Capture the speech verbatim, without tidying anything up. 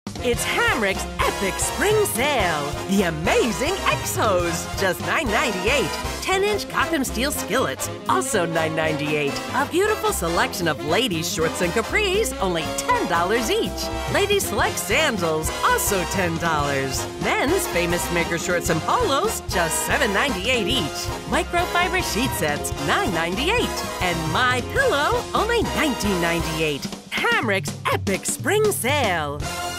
It's Hamrick's Epic Spring Sale. The amazing X-Hose, just nine ninety-eight. ten inch Gotham steel skillets, also nine ninety-eight. A beautiful selection of ladies' shorts and capris, only ten dollars each. Ladies Select sandals, also ten dollars. Men's Famous Maker shorts and polos, just seven ninety-eight each. Microfiber sheet sets, nine ninety-eight. And My Pillow, only nineteen ninety-eight. Hamrick's Epic Spring Sale.